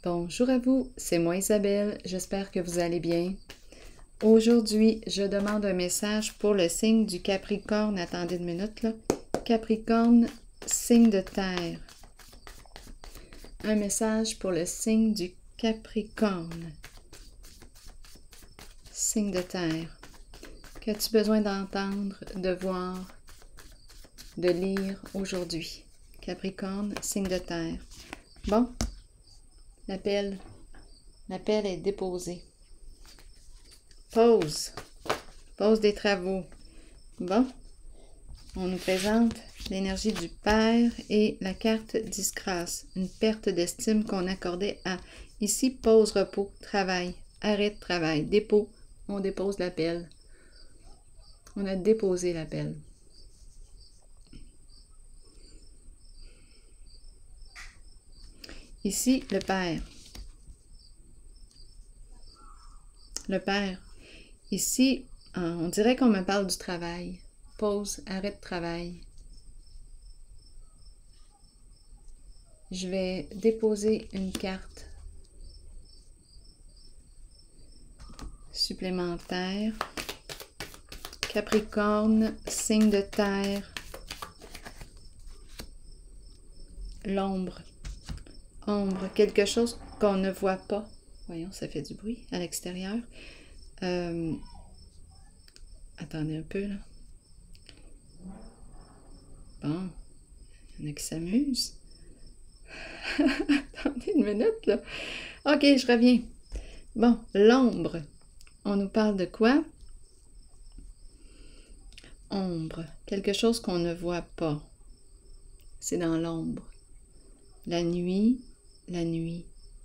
Bonjour à vous, c'est moi Isabelle, j'espère que vous allez bien. Aujourd'hui, je demande un message pour le signe du Capricorne. Attendez une minute là. Capricorne, signe de terre. Un message pour le signe du Capricorne. Signe de terre. Qu'as-tu besoin d'entendre, de voir, de lire aujourd'hui? Capricorne, signe de terre. Bon, l'appel est déposé. Pause des travaux. Bon, on nous présente l'énergie du Père et la carte disgrâce, une perte d'estime qu'on accordait à ici, pause, repos, travail, arrêt de travail, dépôt, on dépose l'appel. On a déposé l'appel. Ici, le Père. Le Père. Ici, on dirait qu'on me parle du travail. Pause, arrêt de travail. Je vais déposer une carte supplémentaire. Capricorne, signe de terre. L'ombre. Ombre, quelque chose qu'on ne voit pas. Voyons, ça fait du bruit à l'extérieur. Attendez un peu, là. Bon, il y en a qui s'amusent. Attendez une minute, là. OK, je reviens. Bon, l'ombre. On nous parle de quoi? Ombre. Quelque chose qu'on ne voit pas. C'est dans l'ombre. La nuit, la nuit.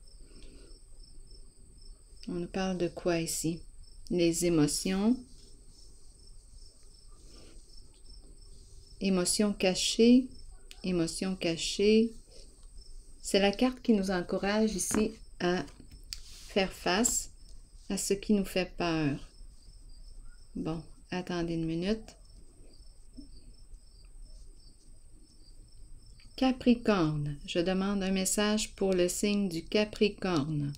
On nous parle de quoi ici? Les émotions. Émotions cachées. Émotions cachées. C'est la carte qui nous encourage ici à faire face à ce qui nous fait peur. Bon, attendez une minute. Capricorne. Je demande un message pour le signe du Capricorne.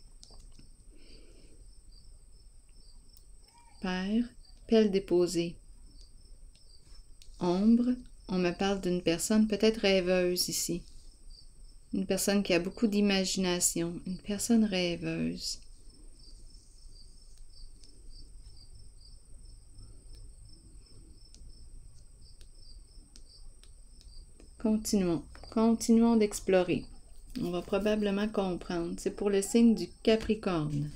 Père, pelle déposée. Ombre, on me parle d'une personne peut-être rêveuse ici. Une personne qui a beaucoup d'imagination. Une personne rêveuse. Continuons d'explorer. On va probablement comprendre. C'est pour le signe du Capricorne.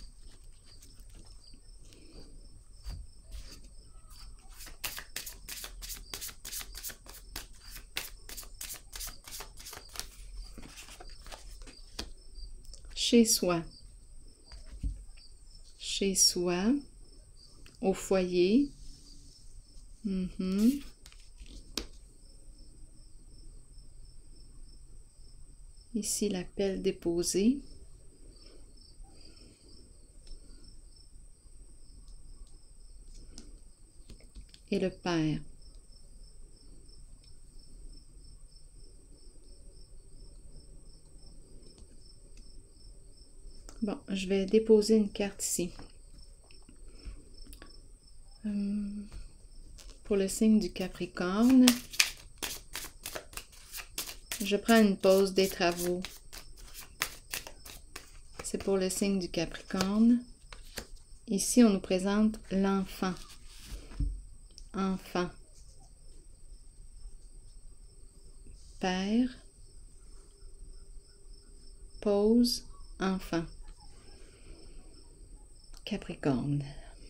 Chez soi. Chez soi. Au foyer. Ici, la pelle déposée. Et le Père. Bon, je vais déposer une carte ici. Pour le signe du Capricorne. Je prends une pause des travaux. C'est pour le signe du Capricorne. Ici, on nous présente l'enfant. Enfant. Père. Pause. Enfant. Capricorne.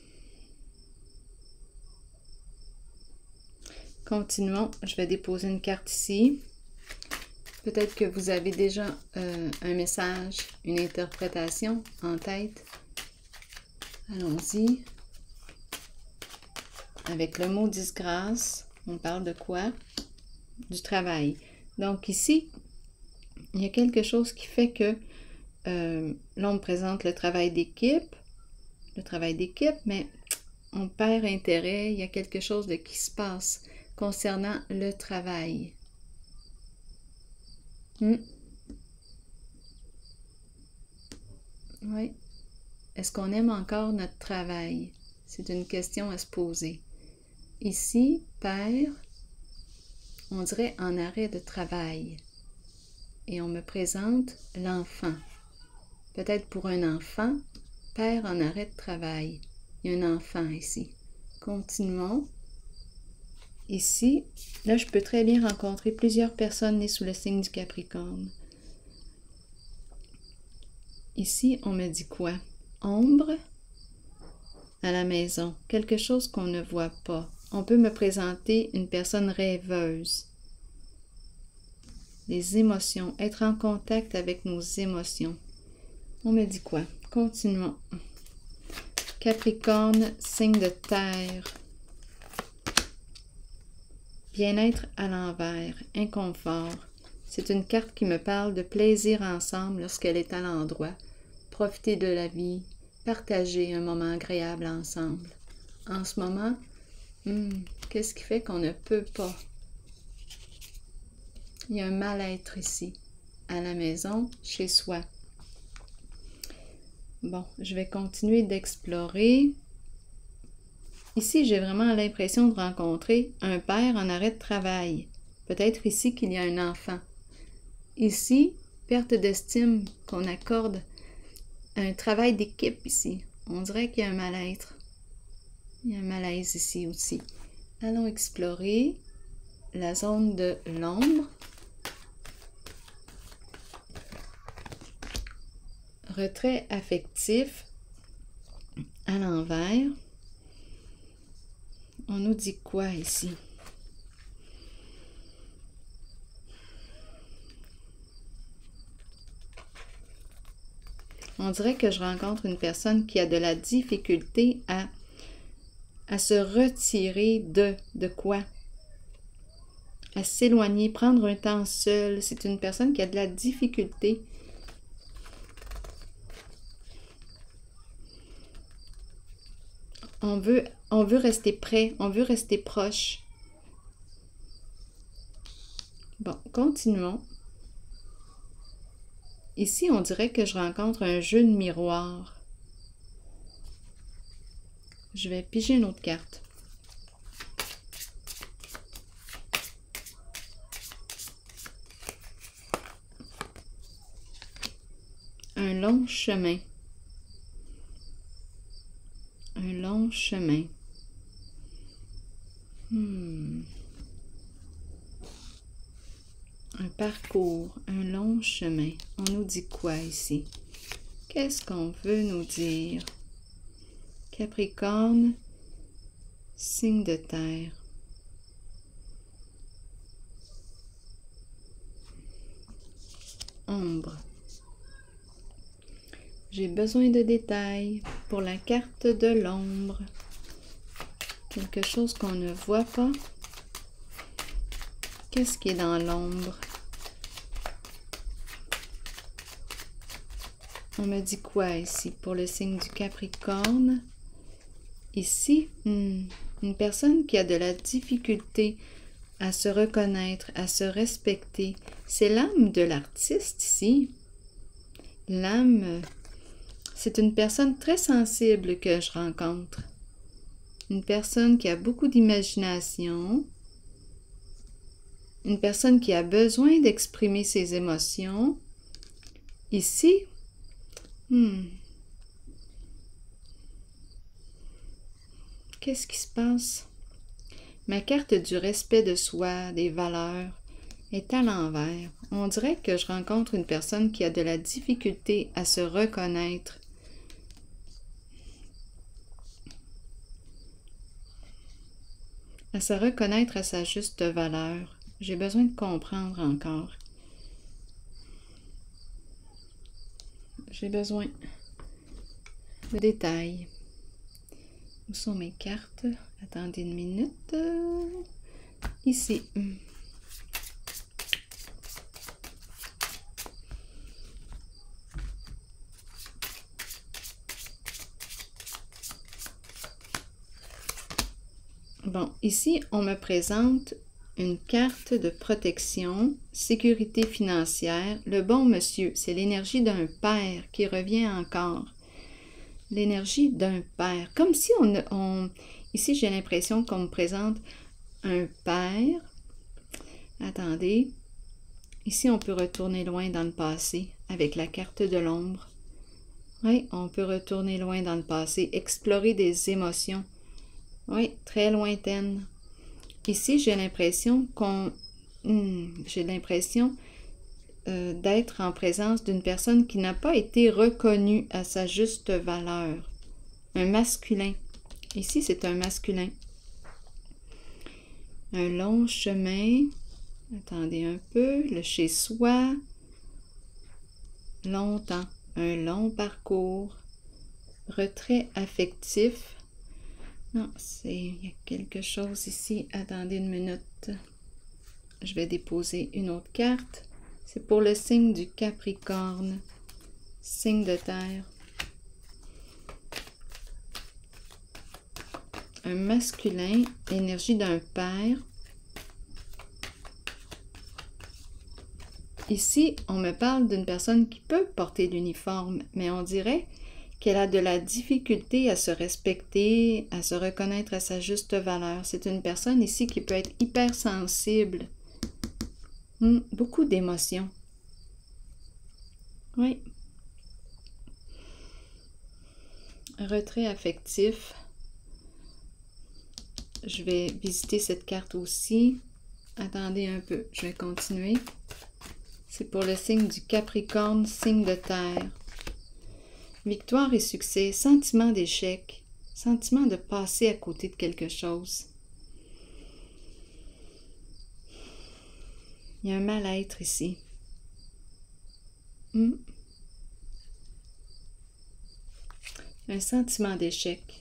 Continuons. Je vais déposer une carte ici. Peut-être que vous avez déjà un message, une interprétation en tête. Allons-y. Avec le mot disgrâce, on parle de quoi? Du travail. Donc ici, il y a quelque chose qui fait que l'on présente le travail d'équipe. Mais on perd intérêt. Il y a quelque chose qui se passe concernant le travail. Oui. Est-ce qu'on aime encore notre travail? C'est une question à se poser. Ici, père, on dirait en arrêt de travail. Et on me présente l'enfant. Peut-être pour un enfant, père en arrêt de travail. Il y a un enfant ici. Continuons. Ici, là, je peux très bien rencontrer plusieurs personnes nées sous le signe du Capricorne. Ici, on me dit quoi? Ombre à la maison, quelque chose qu'on ne voit pas. On peut me présenter une personne rêveuse. Les émotions, être en contact avec nos émotions. On me dit quoi? Continuons. Capricorne, signe de terre. Bien-être à l'envers, inconfort. C'est une carte qui me parle de plaisir ensemble lorsqu'elle est à l'endroit. Profiter de la vie, partager un moment agréable ensemble. En ce moment, qu'est-ce qui fait qu'on ne peut pas? Il y a un mal-être ici, à la maison, chez soi. Bon, je vais continuer d'explorer. Ici, j'ai vraiment l'impression de rencontrer un père en arrêt de travail. Peut-être ici qu'il y a un enfant. Ici, perte d'estime qu'on accorde à un travail d'équipe ici. On dirait qu'il y a un mal-être. Il y a un malaise ici aussi. Allons explorer la zone de l'ombre. Retrait affectif à l'envers. On nous dit quoi ici? On dirait que je rencontre une personne qui a de la difficulté à se retirer de quoi? À s'éloigner, prendre un temps seul. C'est une personne qui a de la difficulté. On veut rester près, on veut rester proche. Bon, continuons. Ici, on dirait que je rencontre un jeu de miroir. Je vais piger une autre carte. Un long chemin. Un long chemin. Un parcours, un long chemin. On nous dit quoi ici? Qu'est-ce qu'on veut nous dire? Capricorne, signe de terre. Ombre. J'ai besoin de détails pour la carte de l'ombre. Quelque chose qu'on ne voit pas. Qu'est-ce qui est dans l'ombre? On me dit quoi ici pour le signe du Capricorne? Ici, une personne qui a de la difficulté à se reconnaître, à se respecter. C'est l'âme de l'artiste ici. L'âme, c'est une personne très sensible que je rencontre. Une personne qui a beaucoup d'imagination. Une personne qui a besoin d'exprimer ses émotions. Ici, qu'est-ce qui se passe? Ma carte du respect de soi, des valeurs, est à l'envers. On dirait que je rencontre une personne qui a de la difficulté à se reconnaître. À se reconnaître à sa juste valeur. J'ai besoin de comprendre encore. J'ai besoin de détails. Où sont mes cartes? Attendez une minute. Ici. Bon, ici, on me présente une carte de protection, sécurité financière. Le bon monsieur, c'est l'énergie d'un père qui revient encore. L'énergie d'un père. Comme si ici, j'ai l'impression qu'on me présente un père. Attendez. Ici, on peut retourner loin dans le passé avec la carte de l'ombre. Oui, on peut retourner loin dans le passé, explorer des émotions. Oui, très lointaines. Ici, j'ai l'impression d'être en présence d'une personne qui n'a pas été reconnue à sa juste valeur. Un masculin. Ici, c'est un masculin. Un long chemin. Attendez un peu. Le chez-soi. Longtemps. Un long parcours. Retrait affectif. Non, il y a quelque chose ici. Attendez une minute. Je vais déposer une autre carte. C'est pour le signe du Capricorne. Signe de terre. Un masculin, énergie d'un père. Ici, on me parle d'une personne qui peut porter l'uniforme, mais on dirait qu'elle a de la difficulté à se respecter, à se reconnaître à sa juste valeur. C'est une personne ici qui peut être hypersensible. Beaucoup d'émotions. Oui. Retrait affectif. Je vais visiter cette carte aussi. Attendez un peu, je vais continuer. C'est pour le signe du Capricorne, signe de terre. Victoire et succès, sentiment d'échec, sentiment de passer à côté de quelque chose. Il y a un mal-être ici. Un sentiment d'échec.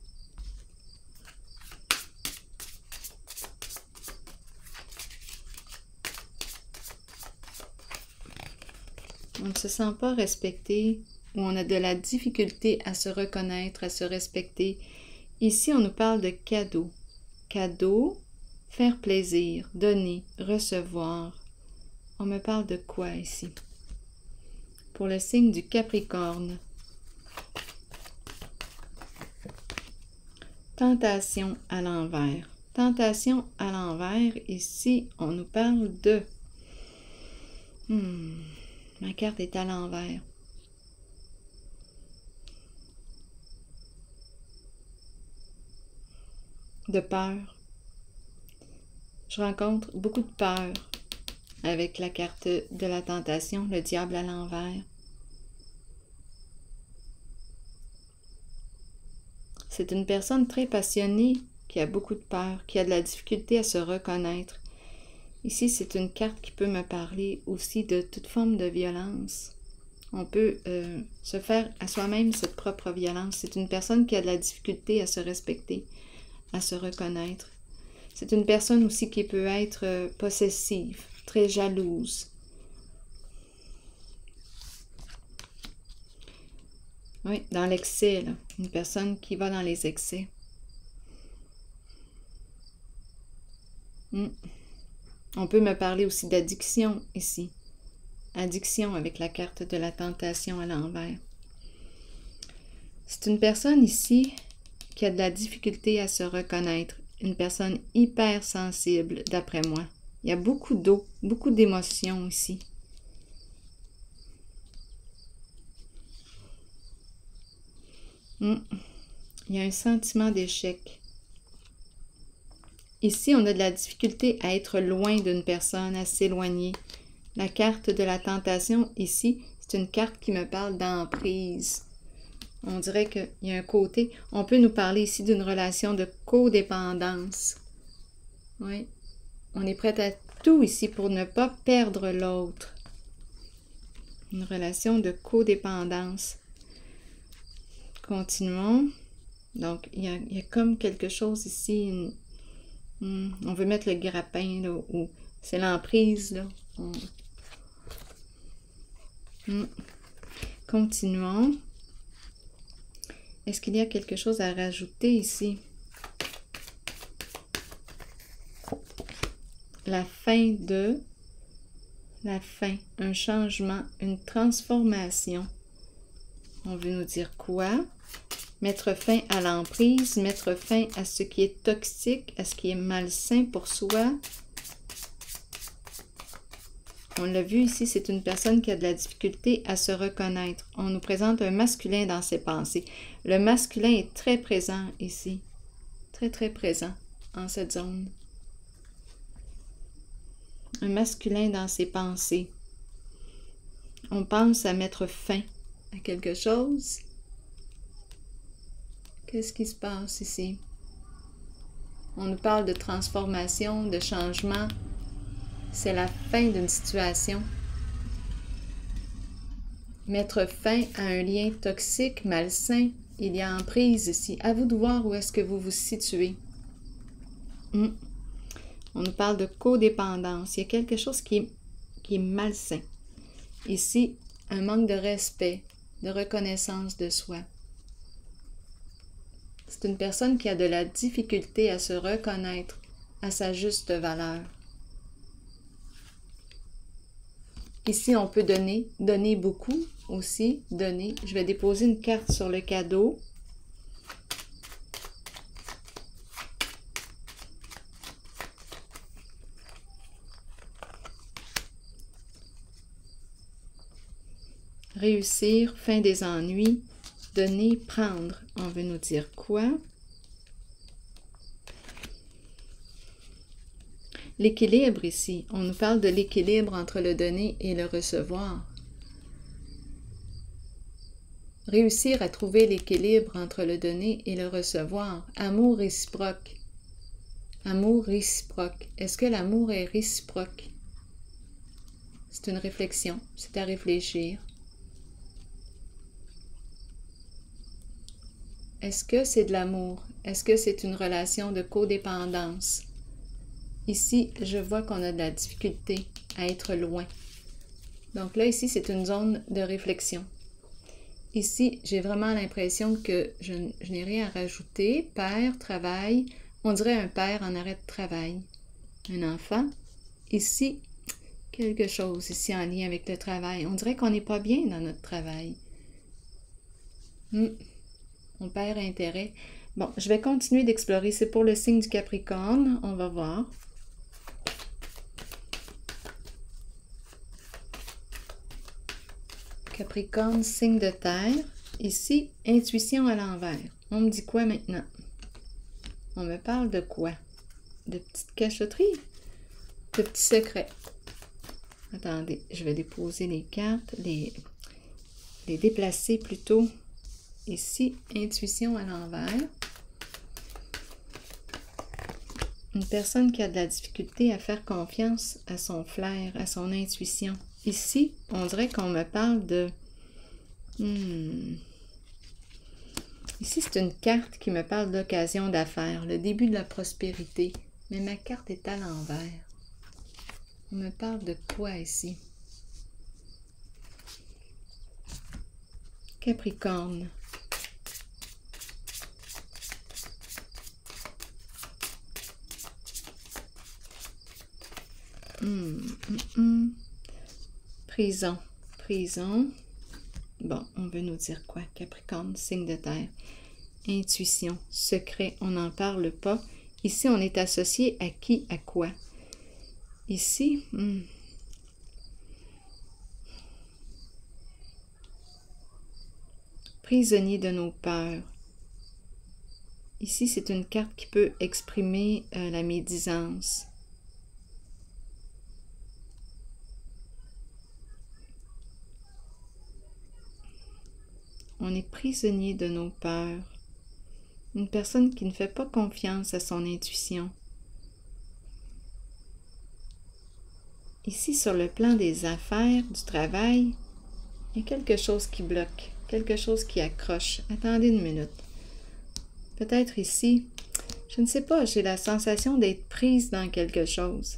On ne se sent pas respecté ou on a de la difficulté à se reconnaître, à se respecter. Ici, on nous parle de cadeaux. Cadeaux, faire plaisir, donner, recevoir. On me parle de quoi ici? Pour le signe du Capricorne. Tentation à l'envers. Tentation à l'envers, ici, on nous parle de... Ma carte est à l'envers. De peur. Je rencontre beaucoup de peur avec la carte de la tentation, le diable à l'envers. C'est une personne très passionnée qui a beaucoup de peur, qui a de la difficulté à se reconnaître. Ici, c'est une carte qui peut me parler aussi de toute forme de violence. On peut se faire à soi-même cette propre violence. C'est une personne qui a de la difficulté à se respecter, à se reconnaître. C'est une personne aussi qui peut être possessive, très jalouse. Oui, dans l'excès, là. Une personne qui va dans les excès. On peut me parler aussi d'addiction ici. Addiction avec la carte de la tentation à l'envers. C'est une personne ici qui a de la difficulté à se reconnaître. Une personne hypersensible, d'après moi. Il y a beaucoup d'eau, beaucoup d'émotions ici. Il y a un sentiment d'échec. Ici, on a de la difficulté à être loin d'une personne, à s'éloigner. La carte de la tentation, ici, c'est une carte qui me parle d'emprise. On dirait qu'il y a un côté... On peut nous parler ici d'une relation de codépendance. Oui. On est prêt à tout ici pour ne pas perdre l'autre. Une relation de codépendance. Continuons. Donc, il y a comme quelque chose ici... on veut mettre le grappin, là, ou c'est l'emprise, là. Continuons. Est-ce qu'il y a quelque chose à rajouter ici? la fin de, la fin, un changement, une transformation. On veut nous dire quoi? Mettre fin à l'emprise, mettre fin à ce qui est toxique, à ce qui est malsain pour soi. On l'a vu ici, c'est une personne qui a de la difficulté à se reconnaître. On nous présente un masculin dans ses pensées. Le masculin est très présent ici. Très, très présent en cette zone. Un masculin dans ses pensées. On pense à mettre fin à quelque chose. Qu'est-ce qui se passe ici? On nous parle de transformation, de changement. C'est la fin d'une situation. Mettre fin à un lien toxique, malsain. Il y a emprise ici. À vous de voir où est-ce que vous vous situez. On nous parle de codépendance. Il y a quelque chose qui est malsain. Ici, un manque de respect, de reconnaissance de soi. C'est une personne qui a de la difficulté à se reconnaître à sa juste valeur. Ici, on peut donner beaucoup aussi, donner. Je vais déposer une carte sur le cadeau. Réussir, fin des ennuis, donner, prendre. On veut nous dire quoi? L'équilibre ici. On nous parle de l'équilibre entre le donner et le recevoir. Réussir à trouver l'équilibre entre le donner et le recevoir. Amour réciproque. Amour réciproque. Est-ce que l'amour est réciproque? C'est une réflexion. C'est à réfléchir. Est-ce que c'est de l'amour? Est-ce que c'est une relation de codépendance? Ici, je vois qu'on a de la difficulté à être loin. Donc là, ici, c'est une zone de réflexion. Ici, j'ai vraiment l'impression que je n'ai rien à rajouter. Père, travail. On dirait un père en arrêt de travail. Un enfant. Ici, quelque chose ici en lien avec le travail. On dirait qu'on n'est pas bien dans notre travail. On perd intérêt. Bon, je vais continuer d'explorer. C'est pour le signe du Capricorne. On va voir. Capricorne, signe de terre. Ici, intuition à l'envers. On me dit quoi maintenant? On me parle de quoi? De petites cachotteries? De petits secrets? Attendez, je vais déposer les cartes, les déplacer plutôt. Ici, intuition à l'envers. Une personne qui a de la difficulté à faire confiance à son flair, à son intuition. Ici, on dirait qu'on me parle de... Ici, c'est une carte qui me parle d'occasion d'affaires, le début de la prospérité. Mais ma carte est à l'envers. On me parle de quoi ici? Capricorne. Prison. Prison. Bon, on veut nous dire quoi? Capricorne, signe de terre. Intuition, secret, on n'en parle pas. Ici, on est associé à qui, à quoi? Ici, prisonnier de nos peurs. Ici, c'est une carte qui peut exprimer la médisance. On est prisonnier de nos peurs. Une personne qui ne fait pas confiance à son intuition. Ici, sur le plan des affaires, du travail, il y a quelque chose qui bloque, quelque chose qui accroche. Attendez une minute. Peut-être ici, je ne sais pas, j'ai la sensation d'être prise dans quelque chose.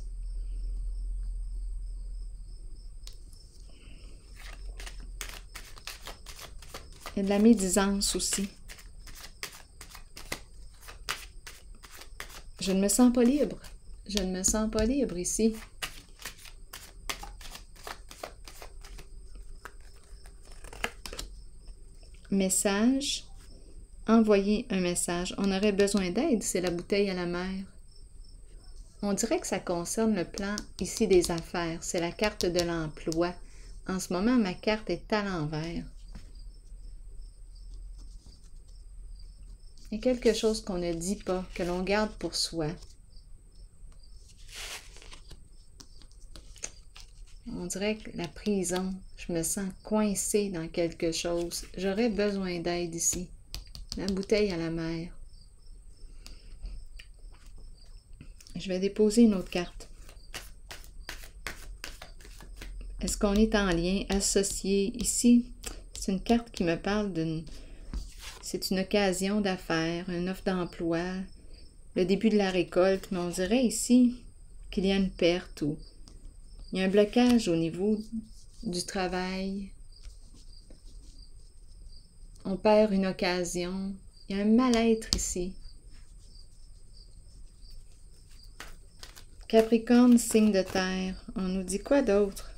Il y a de la médisance aussi. Je ne me sens pas libre. je ne me sens pas libre ici. Message. Envoyer un message. On aurait besoin d'aide, c'est la bouteille à la mer. On dirait que ça concerne le plan ici des affaires. C'est la carte de l'emploi. En ce moment, ma carte est à l'envers. Il y a quelque chose qu'on ne dit pas, que l'on garde pour soi. On dirait que la prison, je me sens coincée dans quelque chose. J'aurais besoin d'aide ici. La bouteille à la mer. Je vais déposer une autre carte. Est-ce qu'on est en lien, associé? Ici, c'est une carte qui me parle d'une... C'est une occasion d'affaires, une offre d'emploi, le début de la récolte, mais on dirait ici qu'il y a une perte ou il y a un blocage au niveau du travail. On perd une occasion. Il y a un mal-être ici. Capricorne, signe de terre. On nous dit quoi d'autre?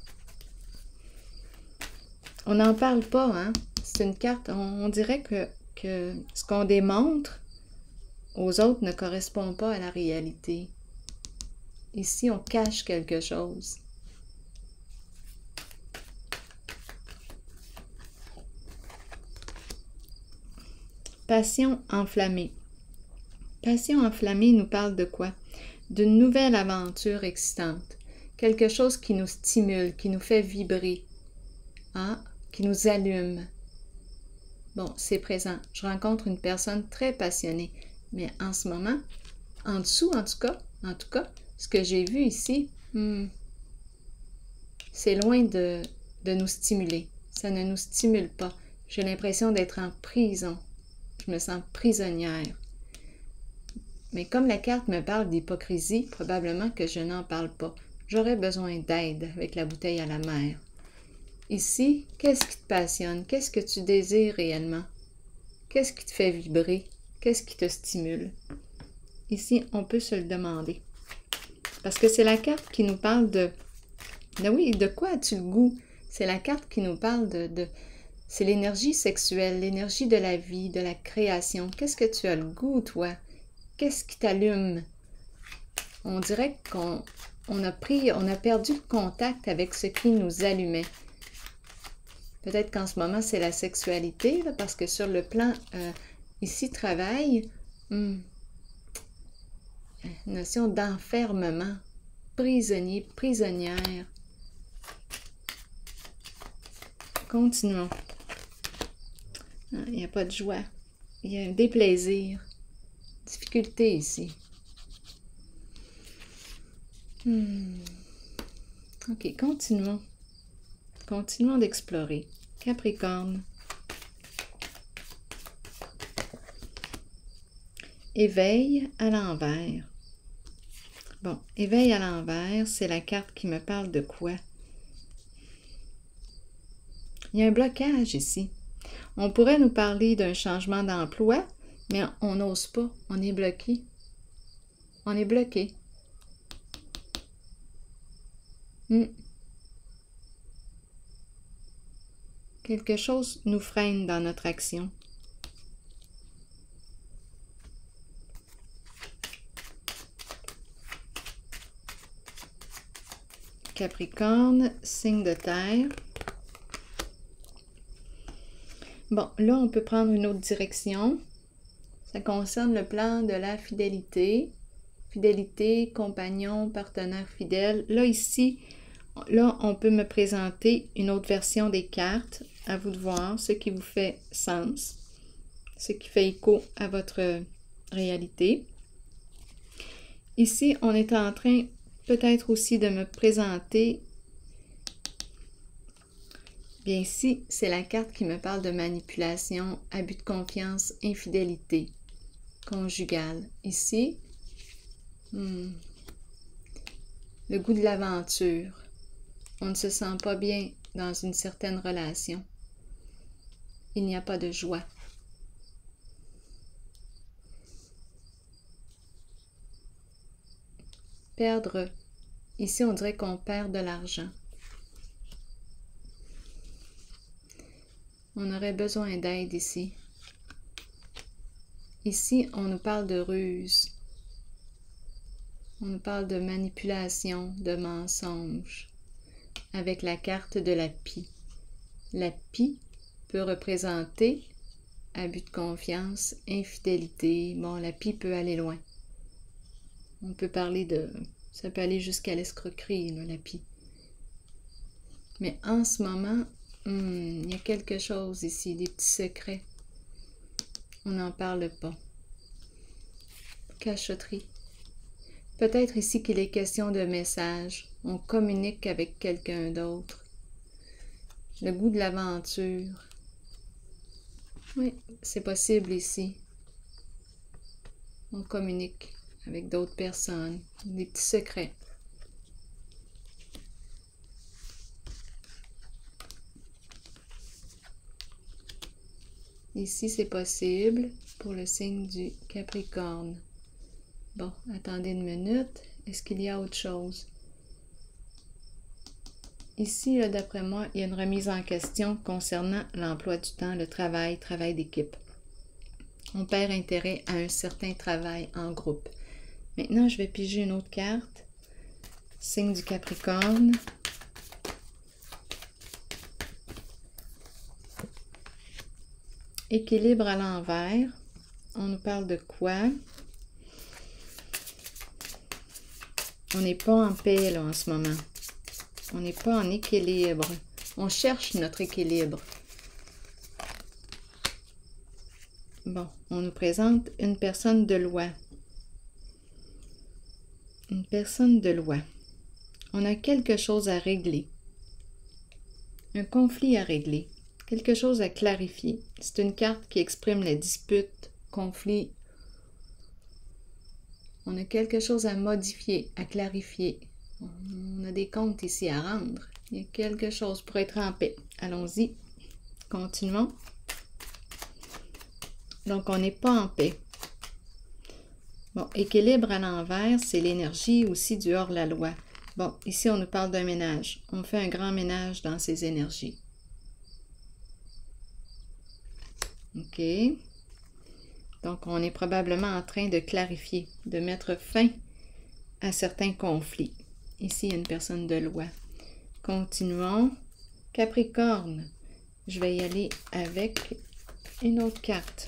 On n'en parle pas, hein? C'est une carte, on dirait que ce qu'on démontre aux autres ne correspond pas à la réalité. Ici, on cache quelque chose. Passion enflammée. Passion enflammée nous parle de quoi? D'une nouvelle aventure excitante. Quelque chose qui nous stimule, qui nous fait vibrer, hein? Qui nous allume. Bon, c'est présent. Je rencontre une personne très passionnée. Mais en ce moment, en dessous, en tout cas, ce que j'ai vu ici, c'est loin de nous stimuler. Ça ne nous stimule pas. J'ai l'impression d'être en prison. Je me sens prisonnière. Mais comme la carte me parle d'hypocrisie, probablement que je n'en parle pas. J'aurais besoin d'aide avec la bouteille à la mer. Ici, qu'est-ce qui te passionne? Qu'est-ce que tu désires réellement? Qu'est-ce qui te fait vibrer? Qu'est-ce qui te stimule? Ici, on peut se le demander. Parce que c'est la carte qui nous parle de oui, de quoi as-tu le goût? C'est la carte qui nous parle c'est l'énergie sexuelle, l'énergie de la vie, de la création. Qu'est-ce que tu as le goût, toi? Qu'est-ce qui t'allume? On dirait qu'on a perdu le contact avec ce qui nous allumait. Peut-être qu'en ce moment, c'est la sexualité, là, parce que sur le plan, ici, travail, notion d'enfermement, prisonnier, prisonnière. Continuons. Il n'y a pas de joie. Il y a un déplaisir. Difficulté ici. Ok, continuons. Continuons d'explorer. Capricorne. Éveil à l'envers. Bon, éveil à l'envers, c'est la carte qui me parle de quoi? Il y a un blocage ici. On pourrait nous parler d'un changement d'emploi, mais on n'ose pas. On est bloqué. On est bloqué. Quelque chose nous freine dans notre action. Capricorne, signe de terre. Bon, là, on peut prendre une autre direction. Ça concerne le plan de la fidélité. Fidélité, compagnon, partenaire fidèle. Là, ici, là, on peut me présenter une autre version des cartes. À vous de voir ce qui vous fait sens, ce qui fait écho à votre réalité. Ici, on est en train peut-être aussi de me présenter. Bien ici, c'est la carte qui me parle de manipulation, abus de confiance, infidélité conjugale. Ici, le goût de l'aventure. On ne se sent pas bien dans une certaine relation. Il n'y a pas de joie. Perdre. Ici, on dirait qu'on perd de l'argent. On aurait besoin d'aide ici. Ici, on nous parle de ruse. On nous parle de manipulation, de mensonge, avec la carte de la pie. La pie peut représenter abus de confiance, infidélité. Bon, la pie peut aller loin. On peut parler de... Ça peut aller jusqu'à l'escroquerie, là, la pie. Mais en ce moment, il y a quelque chose ici, des petits secrets. On n'en parle pas. Cachotterie. Peut-être ici qu'il est question de message. On communique avec quelqu'un d'autre. Le goût de l'aventure. Oui, c'est possible ici. On communique avec d'autres personnes. Des petits secrets. Ici, c'est possible pour le signe du Capricorne. Bon, attendez une minute. Est-ce qu'il y a autre chose? Ici, d'après moi, il y a une remise en question concernant l'emploi du temps, le travail d'équipe. On perd intérêt à un certain travail en groupe. Maintenant, je vais piger une autre carte. Signe du Capricorne. Équilibre à l'envers. On nous parle de quoi? On n'est pas en paix là en ce moment. On n'est pas en équilibre. On cherche notre équilibre. Bon, on nous présente une personne de loi. Une personne de loi. On a quelque chose à régler. Un conflit à régler. Quelque chose à clarifier. C'est une carte qui exprime la dispute, conflit. On a quelque chose à modifier, à clarifier. On a des comptes ici à rendre. Il y a quelque chose pour être en paix. Allons-y. Continuons. Donc, on n'est pas en paix. Bon, équilibre à l'envers, c'est l'énergie aussi du hors-la-loi. Bon, ici, on nous parle d'un ménage. On fait un grand ménage dans ces énergies. OK. Donc, on est probablement en train de clarifier, de mettre fin à certains conflits. Ici, il y a une personne de loi. Continuons. Capricorne. Je vais y aller avec une autre carte.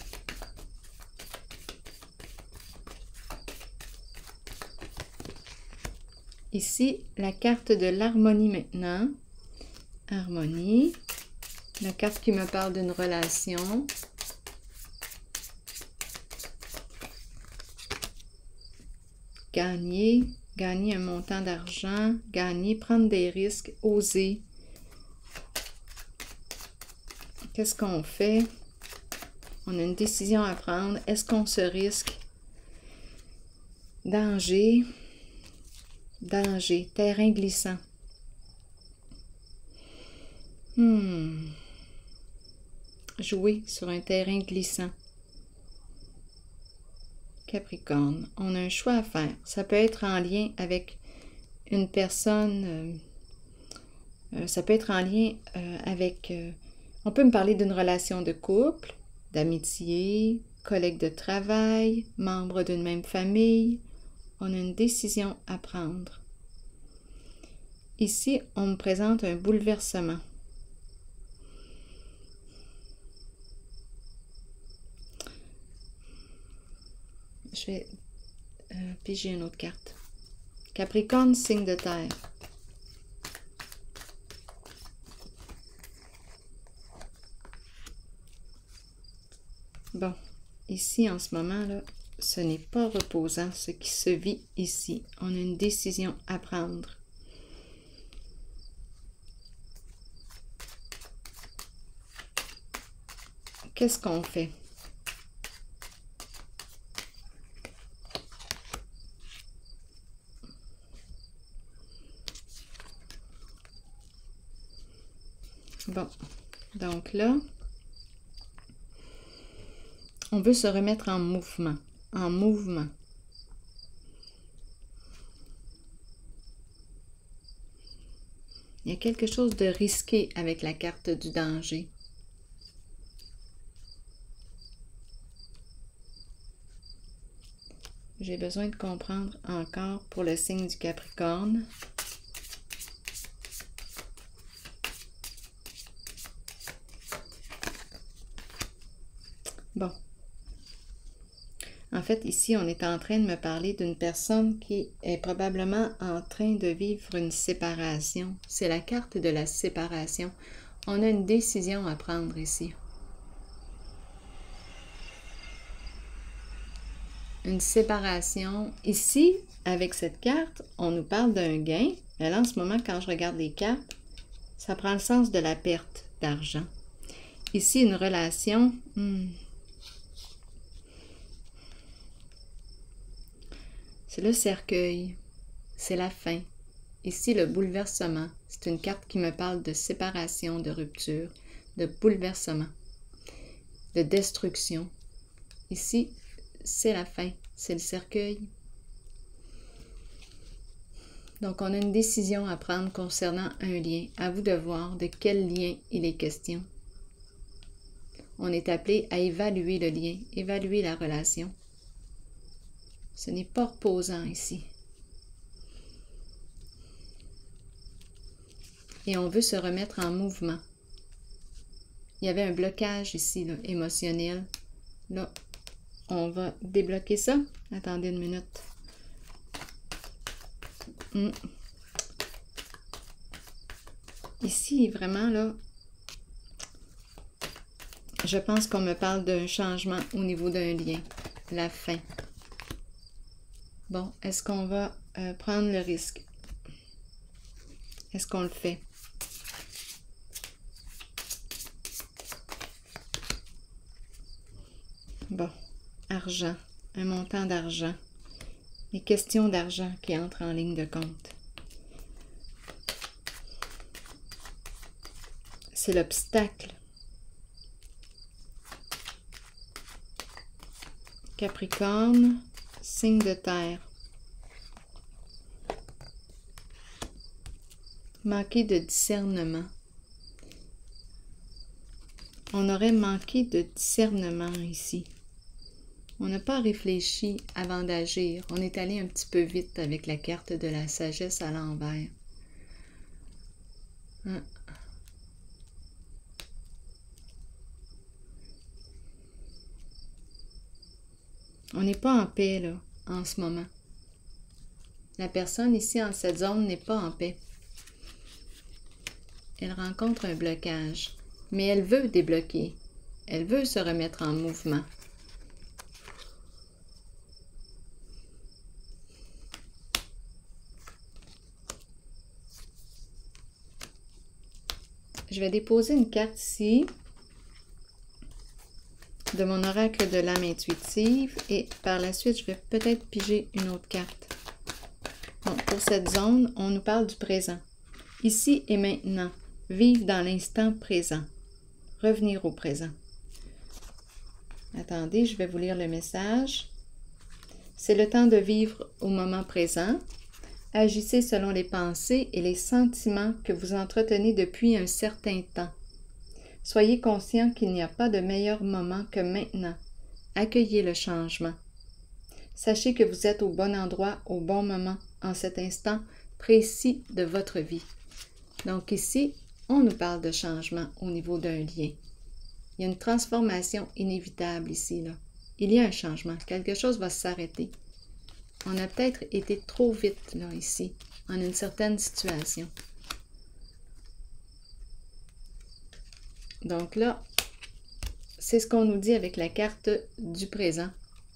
Ici, la carte de l'harmonie maintenant. Harmonie. La carte qui me parle d'une relation. Gagner. Gagner un montant d'argent. Gagner. Prendre des risques. Oser. Qu'est-ce qu'on fait? On a une décision à prendre. Est-ce qu'on se risque? Danger. Danger. Terrain glissant. Jouer sur un terrain glissant. Capricorne. On a un choix à faire. Ça peut être en lien avec une personne. Ça peut être en lien avec... on peut me parler d'une relation de couple, d'amitié, collègue de travail, membre d'une même famille. On a une décision à prendre. Ici, on me présente un bouleversement. Je vais piger une autre carte. Capricorne, signe de terre. Bon, ici, en ce moment-là, ce n'est pas reposant ce qui se vit ici. On a une décision à prendre. Qu'est-ce qu'on fait? Bon, donc là, on veut se remettre en mouvement. En mouvement. Il y a quelque chose de risqué avec la carte du danger. J'ai besoin de comprendre encore pour le signe du Capricorne. Bon. En fait, ici, on est en train de me parler d'une personne qui est probablement en train de vivre une séparation. C'est la carte de la séparation. On a une décision à prendre ici. Une séparation. Ici, avec cette carte, on nous parle d'un gain. Mais là, en ce moment, quand je regarde les cartes, ça prend le sens de la perte d'argent. Ici, une relation. C'est le cercueil. C'est la fin. Ici, le bouleversement. C'est une carte qui me parle de séparation, de rupture, de bouleversement, de destruction. Ici, c'est la fin. C'est le cercueil. Donc, on a une décision à prendre concernant un lien. À vous de voir de quel lien il est question. On est appelé à évaluer le lien, évaluer la relation. Ce n'est pas reposant ici. Et on veut se remettre en mouvement. Il y avait un blocage ici, là, émotionnel. Là, on va débloquer ça. Attendez une minute. Ici, vraiment, là, je pense qu'on me parle d'un changement au niveau d'un lien. La fin. Bon, est-ce qu'on va prendre le risque? Est-ce qu'on le fait? Bon, argent, un montant d'argent. Les questions d'argent qui entrent en ligne de compte. C'est l'obstacle. Capricorne, signe de terre. Manquer de discernement. On aurait manqué de discernement ici. On n'a pas réfléchi avant d'agir. On est allé un petit peu vite avec la carte de la sagesse à l'envers. On n'est pas en paix, là, en ce moment. La personne ici, en cette zone, n'est pas en paix. Elle rencontre un blocage, mais elle veut débloquer. Elle veut se remettre en mouvement. Je vais déposer une carte ici de mon oracle de l'âme intuitive et par la suite, je vais peut-être piger une autre carte. Donc, pour cette zone, on nous parle du présent. Ici et maintenant, vivre dans l'instant présent. Revenir au présent. Attendez, je vais vous lire le message. C'est le temps de vivre au moment présent. Agissez selon les pensées et les sentiments que vous entretenez depuis un certain temps. Soyez conscient qu'il n'y a pas de meilleur moment que maintenant. Accueillez le changement. Sachez que vous êtes au bon endroit, au bon moment, en cet instant précis de votre vie. Donc ici, on nous parle de changement au niveau d'un lien. Il y a une transformation inévitable ici, là. Il y a un changement. Quelque chose va s'arrêter. On a peut-être été trop vite, là, ici, en une certaine situation. Donc là, c'est ce qu'on nous dit avec la carte du présent.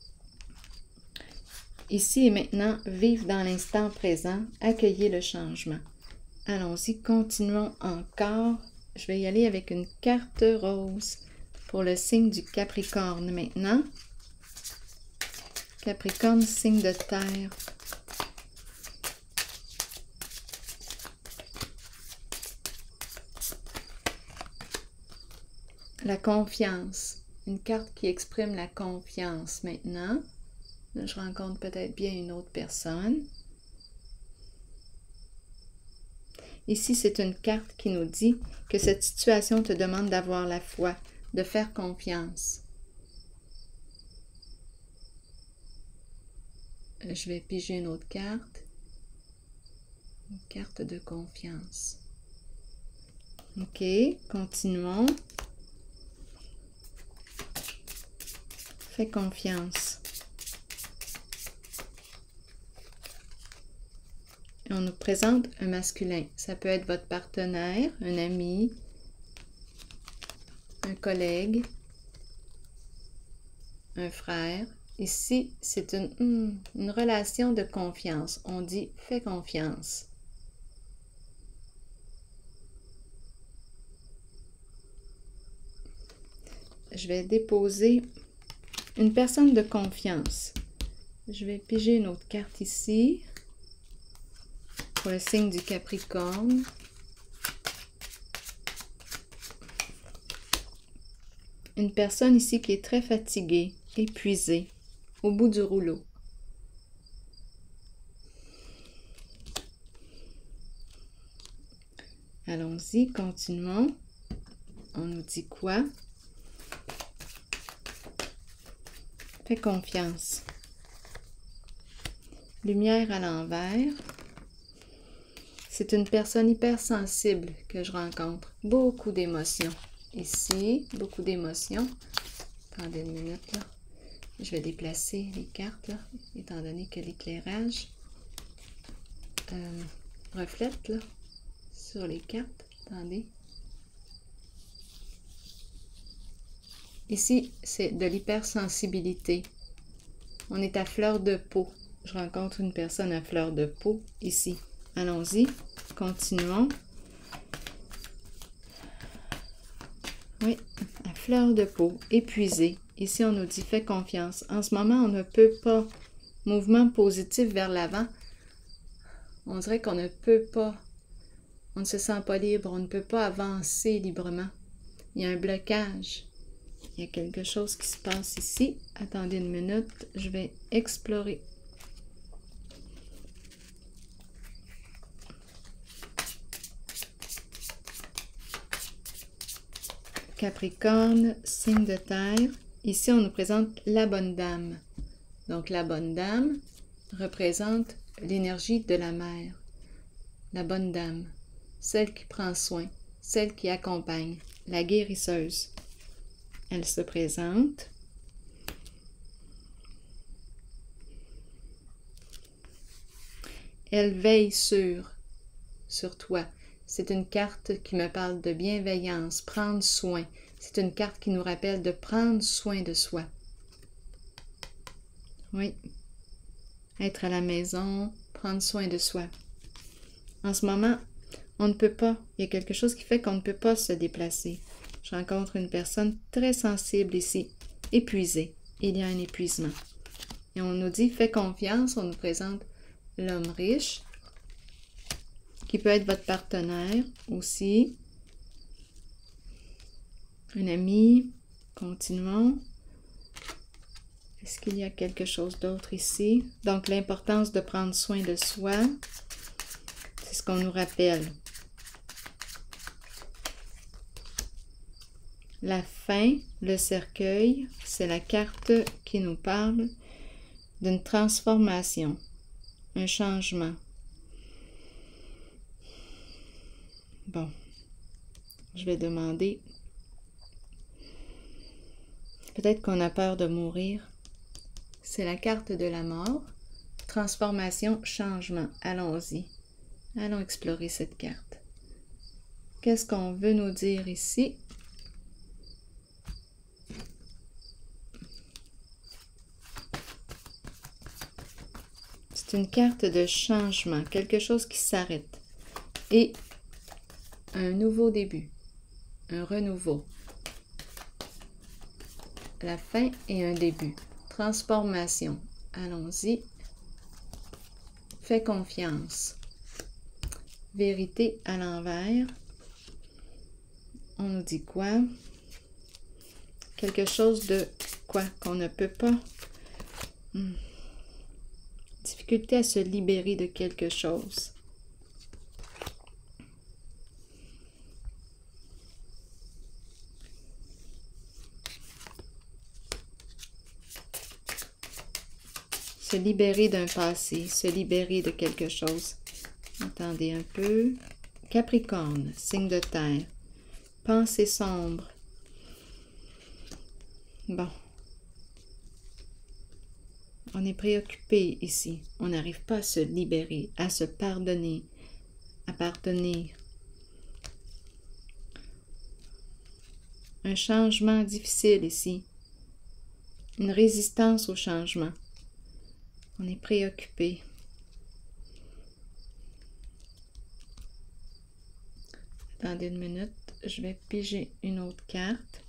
Ici et maintenant, vivre dans l'instant présent, accueillir le changement. Allons-y, continuons encore. Je vais y aller avec une carte rose pour le signe du Capricorne maintenant. Capricorne, signe de terre. La confiance. Une carte qui exprime la confiance maintenant. Là, je rencontre peut-être bien une autre personne. Ici, c'est une carte qui nous dit que cette situation te demande d'avoir la foi, de faire confiance. Je vais piger une autre carte. Une carte de confiance. OK, continuons. Fais confiance. Et on nous présente un masculin. Ça peut être votre partenaire, un ami, un collègue, un frère. Ici, c'est une relation de confiance. On dit « fais confiance ». Je vais déposer une personne de confiance. Je vais piger une autre carte ici pour le signe du Capricorne. Une personne ici qui est très fatiguée, épuisée, au bout du rouleau. Allons-y, continuons. On nous dit quoi? Fais confiance. Lumière à l'envers. C'est une personne hypersensible que je rencontre. Beaucoup d'émotions. Ici, beaucoup d'émotions. Attendez une minute, là. Je vais déplacer les cartes, là, étant donné que l'éclairage reflète, là, sur les cartes. Attendez. Ici, c'est de l'hypersensibilité. On est à fleur de peau. Je rencontre une personne à fleur de peau ici. Allons-y, continuons. Oui, à fleur de peau, épuisé. Ici, on nous dit « fais confiance ». En ce moment, on ne peut pas. Mouvement positif vers l'avant. On dirait qu'on ne peut pas. On ne se sent pas libre. On ne peut pas avancer librement. Il y a un blocage. Il y a quelque chose qui se passe ici. Attendez une minute, je vais explorer. Capricorne, signe de terre. Ici, on nous présente la bonne dame. Donc, la bonne dame représente l'énergie de la mère. La bonne dame, celle qui prend soin, celle qui accompagne, la guérisseuse. Elle se présente. Elle veille sur toi. C'est une carte qui me parle de bienveillance, prendre soin. C'est une carte qui nous rappelle de prendre soin de soi. Oui. Être à la maison, prendre soin de soi. En ce moment, on ne peut pas. Il y a quelque chose qui fait qu'on ne peut pas se déplacer. Je rencontre une personne très sensible ici, épuisée. Il y a un épuisement. Et on nous dit, fais confiance, on nous présente l'homme riche, qui peut être votre partenaire aussi. Un ami. Continuons. Est-ce qu'il y a quelque chose d'autre ici? Donc, l'importance de prendre soin de soi, c'est ce qu'on nous rappelle. La fin, le cercueil, c'est la carte qui nous parle d'une transformation, un changement. Bon, je vais demander, peut-être qu'on a peur de mourir. C'est la carte de la mort, transformation, changement. Allons-y, allons explorer cette carte. Qu'est-ce qu'on veut nous dire ici? C'est une carte de changement, quelque chose qui s'arrête. Et un nouveau début, un renouveau. La fin et un début. Transformation. Allons-y. Fais confiance. Vérité à l'envers. On nous dit quoi? Quelque chose de quoi qu'on ne peut pas. Difficulté à se libérer de quelque chose. Se libérer d'un passé, se libérer de quelque chose. Attendez un peu. Capricorne, signe de terre. Pensée sombre. Bon. On est préoccupé ici. On n'arrive pas à se libérer, à se pardonner, à pardonner. Un changement difficile ici. Une résistance au changement. On est préoccupé. Attendez une minute, je vais piger une autre carte.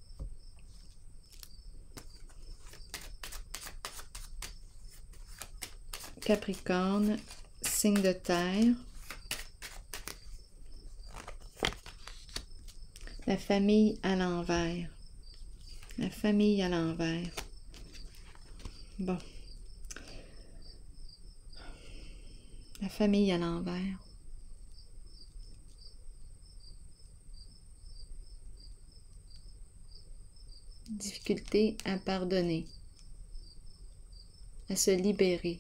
Capricorne, signe de terre. La famille à l'envers. La famille à l'envers. Bon. La famille à l'envers. Difficulté à pardonner. À se libérer.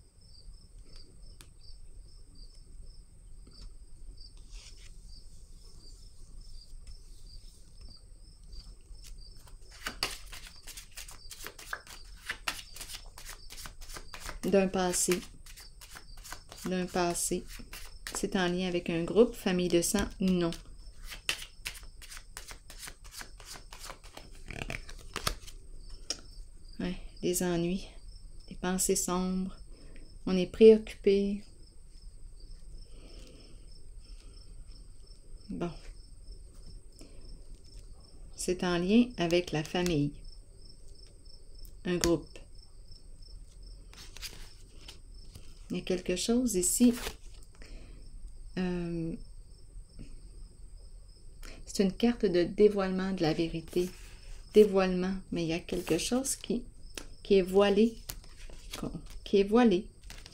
D'un passé. D'un passé. C'est en lien avec un groupe, famille de sang, non. Ouais, des ennuis, des pensées sombres. On est préoccupé. Bon. C'est en lien avec la famille. Un groupe. Il y a quelque chose ici. C'est une carte de dévoilement de la vérité. Dévoilement, mais il y a quelque chose qui est voilé. Qui est voilé.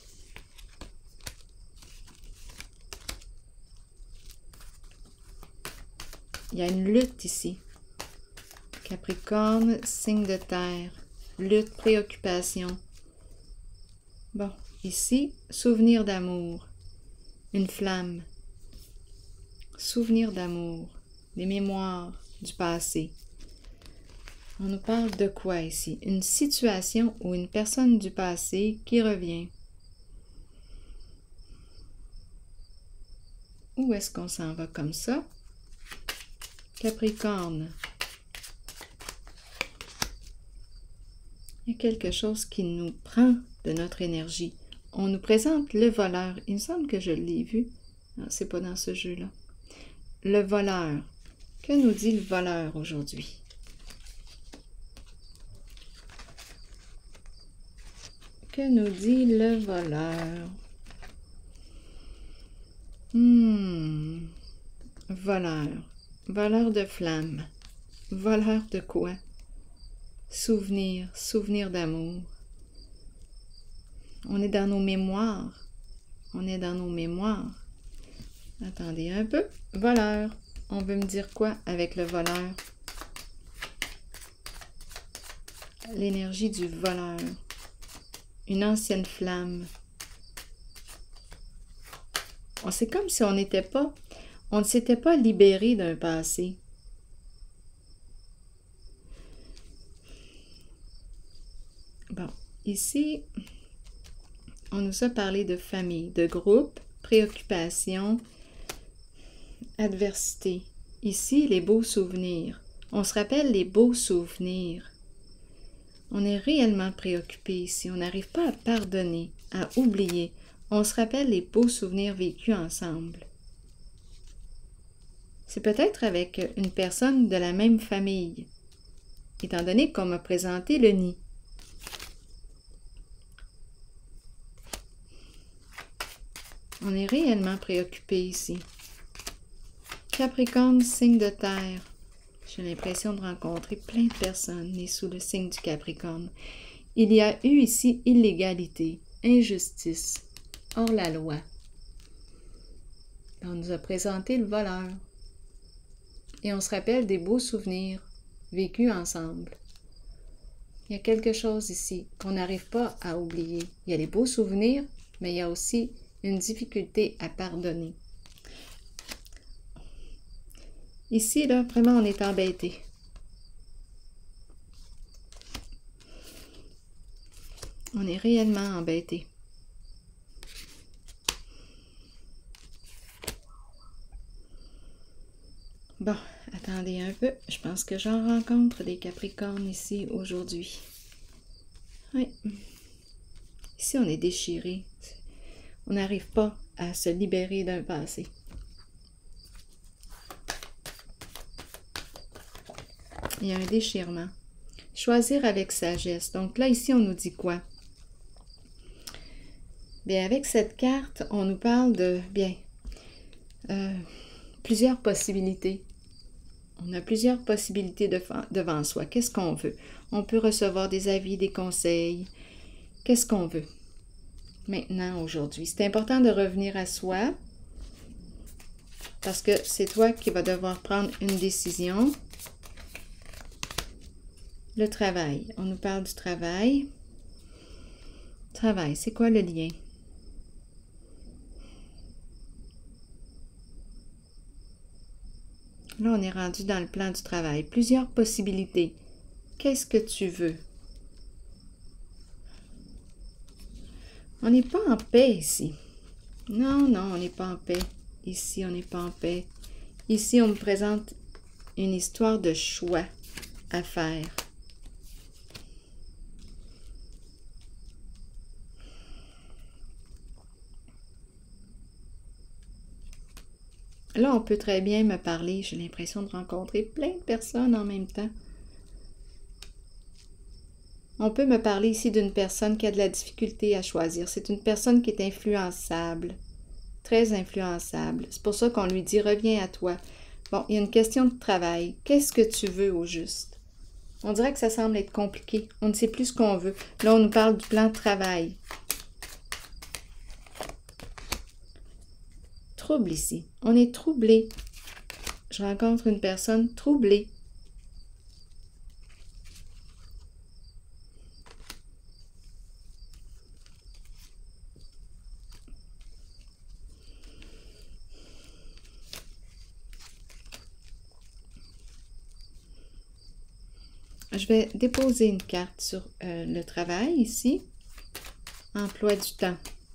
Il y a une lutte ici. Capricorne, signe de terre. Lutte, préoccupation. Bon, ici, souvenir d'amour. Une flamme. Souvenir d'amour. Des mémoires du passé. On nous parle de quoi ici? Une situation ou une personne du passé qui revient. Où est-ce qu'on s'en va comme ça? Capricorne. Il y a quelque chose qui nous prend de notre énergie. On nous présente le voleur. Il me semble que je l'ai vu. Non, c'est pas dans ce jeu-là. Le voleur. Que nous dit le voleur aujourd'hui? Que nous dit le voleur? Voleur. Voleur de flamme. Voleur de quoi? Souvenir. Souvenir d'amour. On est dans nos mémoires. On est dans nos mémoires. Attendez un peu. Voleur. On veut me dire quoi avec le voleur? L'énergie du voleur. Une ancienne flamme. C'est comme si on ne s'était pas libéré d'un passé. Bon, ici, on nous a parlé de famille, de groupe, préoccupation, adversité. Ici, les beaux souvenirs. On se rappelle les beaux souvenirs. On est réellement préoccupé ici. On n'arrive pas à pardonner, à oublier. On se rappelle les beaux souvenirs vécus ensemble. C'est peut-être avec une personne de la même famille, étant donné qu'on m'a présenté le nid. On est réellement préoccupé ici. Capricorne, signe de terre. J'ai l'impression de rencontrer plein de personnes nées sous le signe du Capricorne. Il y a eu ici illégalité, injustice, hors la loi. On nous a présenté le voleur. Et on se rappelle des beaux souvenirs vécus ensemble. Il y a quelque chose ici qu'on n'arrive pas à oublier. Il y a les beaux souvenirs, mais il y a aussi une difficulté à pardonner. Ici, là, vraiment, on est embêté. On est réellement embêté. Bon, attendez un peu. Je pense que j'en rencontre des Capricornes ici aujourd'hui. Oui. Ici, on est déchiré. On n'arrive pas à se libérer d'un passé. Il y a un déchirement. Choisir avec sagesse. Donc là, ici, on nous dit quoi? Bien, avec cette carte, on nous parle de, bien, plusieurs possibilités. On a plusieurs possibilités devant soi. Qu'est-ce qu'on veut? On peut recevoir des avis, des conseils. Qu'est-ce qu'on veut? Maintenant, aujourd'hui. C'est important de revenir à soi parce que c'est toi qui vas devoir prendre une décision. Le travail. On nous parle du travail. Travail, c'est quoi le lien? Là, on est rendu dans le plan du travail. Plusieurs possibilités. Qu'est-ce que tu veux? On n'est pas en paix ici. Non, non, on n'est pas en paix. Ici, on n'est pas en paix. Ici, on me présente une histoire de choix à faire. Là, on peut très bien me parler. J'ai l'impression de rencontrer plein de personnes en même temps. On peut me parler ici d'une personne qui a de la difficulté à choisir. C'est une personne qui est influençable, très influençable. C'est pour ça qu'on lui dit « reviens à toi ». Bon, il y a une question de travail. Qu'est-ce que tu veux au juste? On dirait que ça semble être compliqué. On ne sait plus ce qu'on veut. Là, on nous parle du plan de travail. Trouble ici. On est troublé. Je rencontre une personne troublée. Je vais déposer une carte sur le travail ici. Emploi du temps.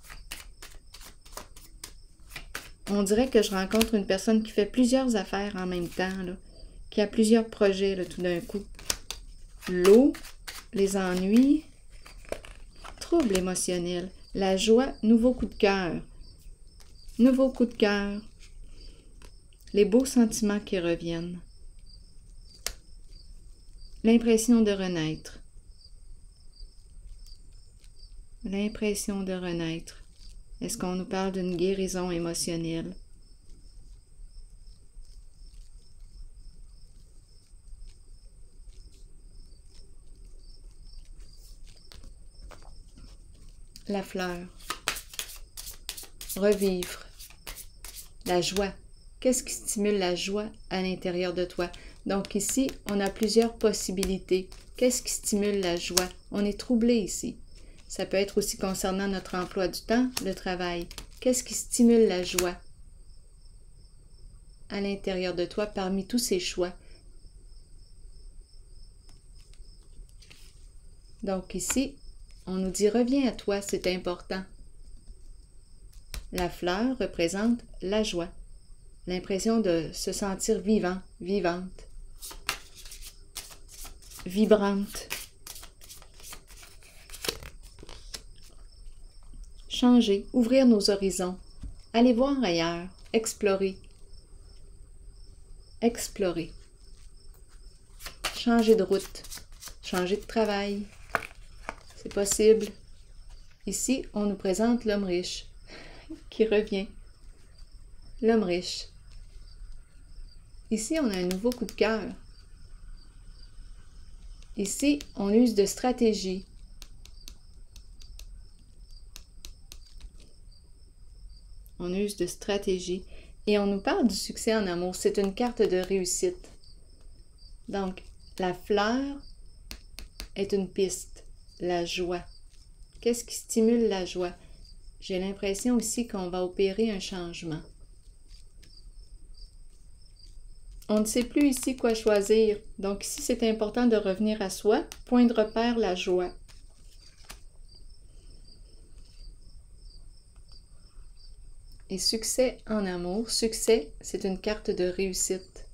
On dirait que je rencontre une personne qui fait plusieurs affaires en même temps, là, qui a plusieurs projets là, tout d'un coup. L'eau, les ennuis, trouble émotionnel, la joie, nouveau coup de cœur. Nouveau coup de cœur. Les beaux sentiments qui reviennent. L'impression de renaître. L'impression de renaître. Est-ce qu'on nous parle d'une guérison émotionnelle? La fleur. Revivre. La joie. Qu'est-ce qui stimule la joie à l'intérieur de toi? Donc ici, on a plusieurs possibilités. Qu'est-ce qui stimule la joie? On est troublé ici. Ça peut être aussi concernant notre emploi du temps, le travail. Qu'est-ce qui stimule la joie à l'intérieur de toi parmi tous ces choix? Donc ici, on nous dit « reviens à toi, c'est important ». La fleur représente la joie, l'impression de se sentir vivant, vivante, vibrante. Changer, ouvrir nos horizons, aller voir ailleurs, explorer. Explorer. Changer de route, changer de travail. C'est possible. Ici, on nous présente l'homme riche qui revient. L'homme riche. Ici, on a un nouveau coup de cœur. Ici, on use de stratégie. On use de stratégie. Et on nous parle du succès en amour. C'est une carte de réussite. Donc, la fleur est une piste. La joie. Qu'est-ce qui stimule la joie? J'ai l'impression aussi qu'on va opérer un changement. On ne sait plus ici quoi choisir. Donc ici, c'est important de revenir à soi. Point de repère, la joie. Et succès en amour. Succès, c'est une carte de réussite.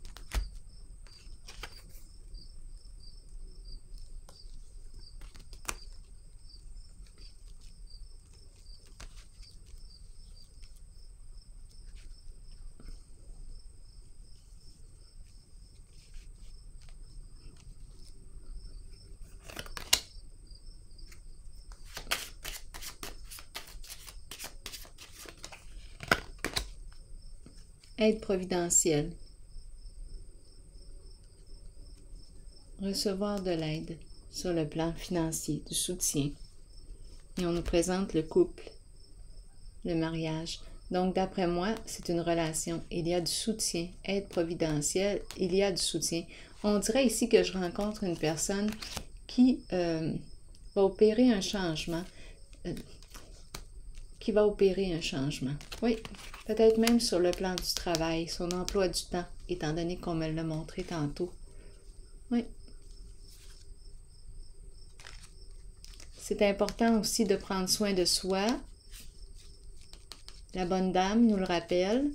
Aide providentielle. Recevoir de l'aide sur le plan financier, du soutien. Et on nous présente le couple, le mariage. Donc, d'après moi, c'est une relation. Il y a du soutien. Aide providentielle, il y a du soutien. On dirait ici que je rencontre une personne qui va opérer un changement. Oui, peut-être même sur le plan du travail, son emploi du temps, étant donné qu'on me l'a montré tantôt. Oui. C'est important aussi de prendre soin de soi. La bonne dame nous le rappelle.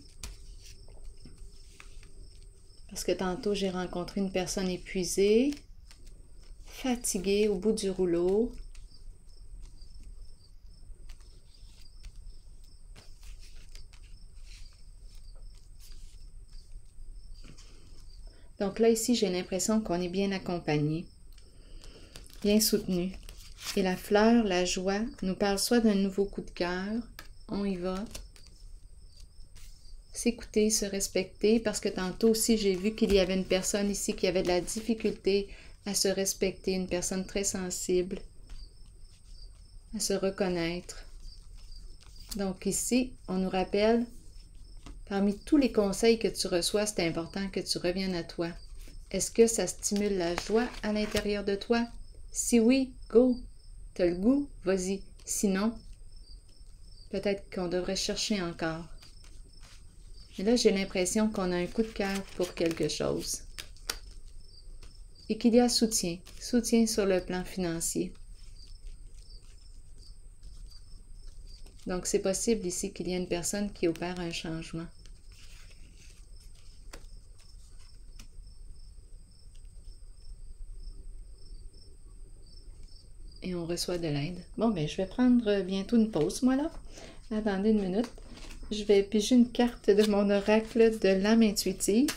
Parce que tantôt, j'ai rencontré une personne épuisée, fatiguée, au bout du rouleau. Donc là, ici, j'ai l'impression qu'on est bien accompagné, bien soutenu. Et la fleur, la joie, nous parle soit d'un nouveau coup de cœur, on y va, s'écouter, se respecter, parce que tantôt aussi, j'ai vu qu'il y avait une personne ici qui avait de la difficulté à se respecter, une personne très sensible, à se reconnaître. Donc ici, on nous rappelle, parmi tous les conseils que tu reçois, c'est important que tu reviennes à toi. Est-ce que ça stimule la joie à l'intérieur de toi? Si oui, go! T'as le goût? Vas-y. Sinon, peut-être qu'on devrait chercher encore. Et là, j'ai l'impression qu'on a un coup de cœur pour quelque chose. Et qu'il y a soutien. Soutien sur le plan financier. Donc, c'est possible ici qu'il y ait une personne qui opère un changement. Et on reçoit de l'aide. Bon, ben, je vais prendre bientôt une pause, moi, là. Attendez une minute. Je vais piger une carte de mon oracle de l'âme intuitive.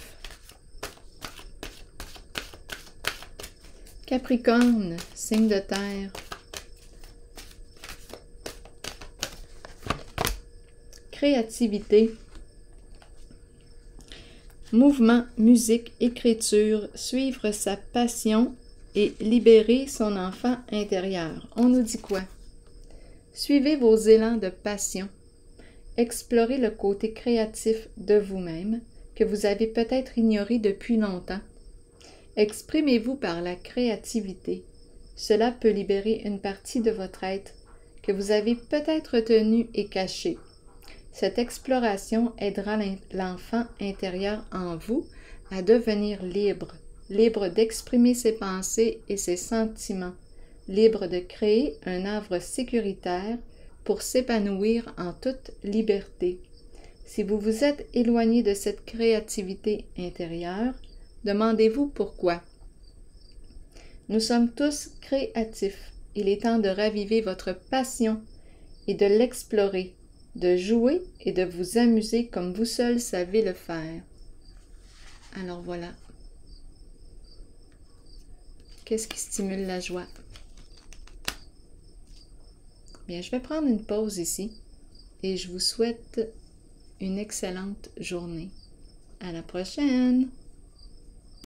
Capricorne, signe de terre. Créativité. Mouvement, musique, écriture, suivre sa passion et libérer son enfant intérieur. On nous dit quoi? Suivez vos élans de passion. Explorez le côté créatif de vous-même que vous avez peut-être ignoré depuis longtemps. Exprimez-vous par la créativité. Cela peut libérer une partie de votre être que vous avez peut-être retenu et caché. Cette exploration aidera l'enfant intérieur en vous à devenir libre, libre d'exprimer ses pensées et ses sentiments, libre de créer un havre sécuritaire pour s'épanouir en toute liberté. Si vous vous êtes éloigné de cette créativité intérieure, demandez-vous pourquoi. Nous sommes tous créatifs. Il est temps de raviver votre passion et de l'explorer, de jouer et de vous amuser comme vous seul savez le faire. Alors voilà. Qu'est-ce qui stimule la joie? Bien, je vais prendre une pause ici et je vous souhaite une excellente journée. À la prochaine!